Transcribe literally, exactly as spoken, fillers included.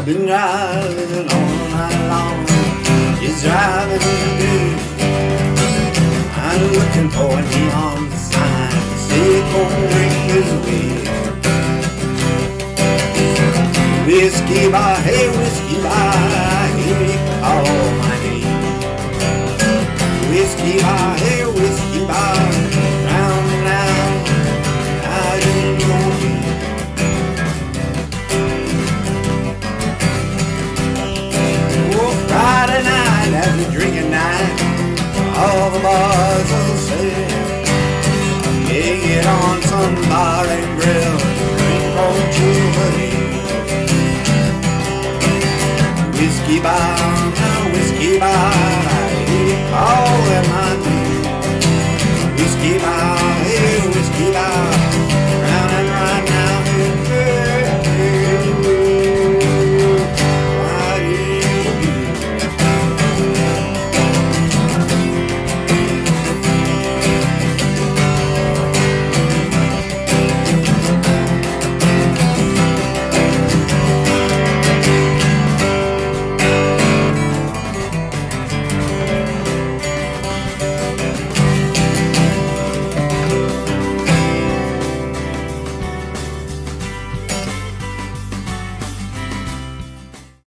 I've been driving all night long, just driving good. I'm looking for a neon sign to say cold drink is away. Whiskey bar, hey whiskey bar, I hear you call my name. Whiskey bar, hey whiskey bar, round and round, how do you know me? Oh, Friday night after drinking night, all the bars will say, yeah, get on some bar and grill, drink on Jubilee. Whiskey bar, now whiskey bar, I hear you call